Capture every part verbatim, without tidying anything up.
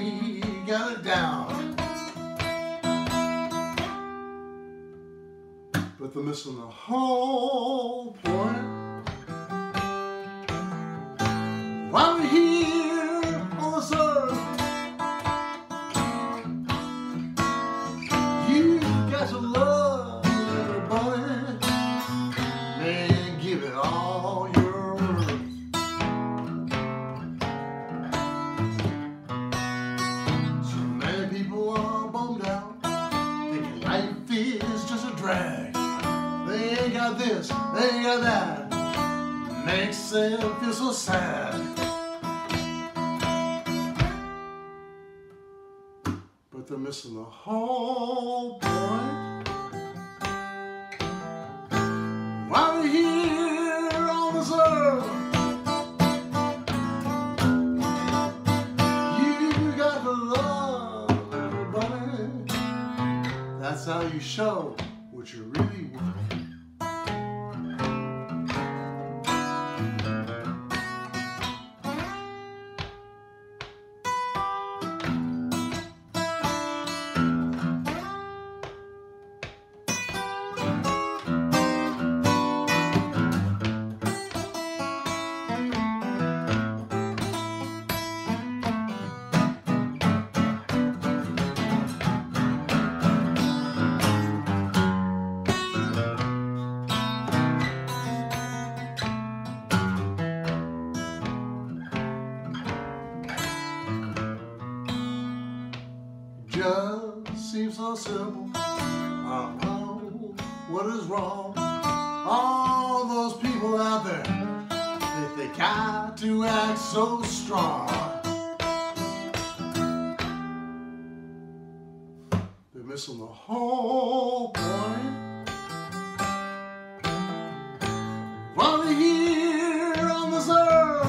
they got it down. But they're missing the whole point. While we're here on this earth, you got to love everybody. Man, give it all your worth. So many people are bummed out, thinking life is just a drag. They ain't got this, they ain't got that. Makes them feel so sad. But they're missing the whole point. While we're here on this earth, you got to love everybody. That's how you show what you really want. Just seems so simple. I don't know what is wrong. All those people out there, they, they got to act so strong. They're missing the whole point. While we're here on this earth,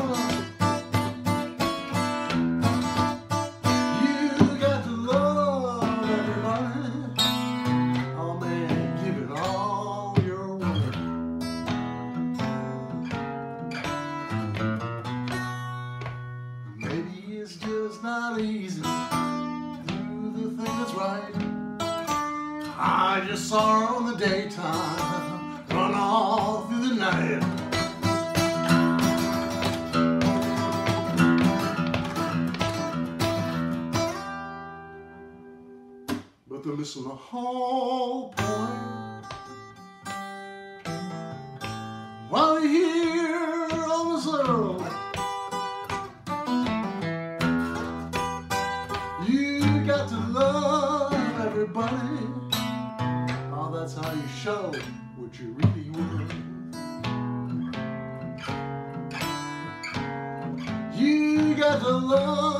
it's just not easy to do the thing that's right. I just saw her in the daytime, run all through the night. But they're missing the whole point. While we're here on this earth, you got to love everybody. Oh, that's how you show what you really want. You got to love